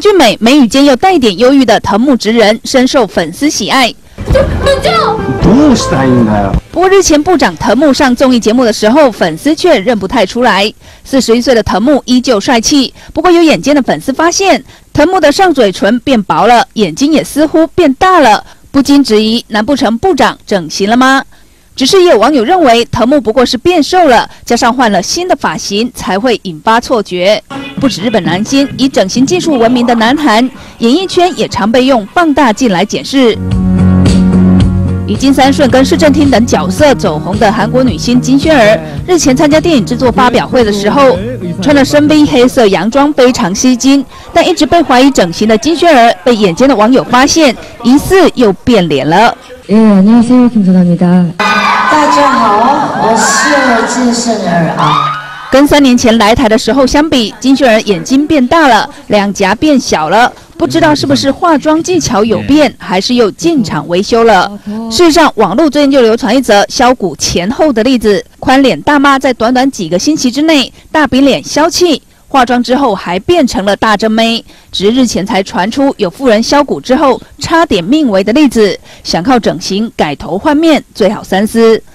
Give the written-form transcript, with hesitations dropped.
俊美，眉宇间又带点忧郁的藤木直人，深受粉丝喜爱。不过日前部长藤木上综艺节目的时候，粉丝却认不太出来。41岁的藤木依旧帅气，不过有眼尖的粉丝发现，藤木的上嘴唇变薄了，眼睛也似乎变大了，不禁质疑：难不成部长整形了吗？只是也有网友认为，藤木不过是变瘦了，加上换了新的发型，才会引发错觉。不止日本男星，以整形技术闻名的南韩，演艺圈也常被用放大镜来检视。以金三顺跟市政厅等角色走红的韩国女星金宣儿，日前参加电影制作发表会的时候，穿了深 V 黑色洋装，非常吸睛。但一直被怀疑整形的金宣儿，被眼尖的网友发现，疑似又变脸了。 안녕하세요 김선아입니다。大家好，我是金宣儿啊。 跟3年前来台的时候相比，金宣儿眼睛变大了，两颊变小了。不知道是不是化妆技巧有变，还是又进场维修了。事实上，网络最近就流传一则削骨前后的例子：宽脸大妈在短短几个星期之内，大饼脸消气，化妆之后还变成了大正妹。只是日前才传出有妇人削骨之后差点命危的例子，想靠整形改头换面，最好三思。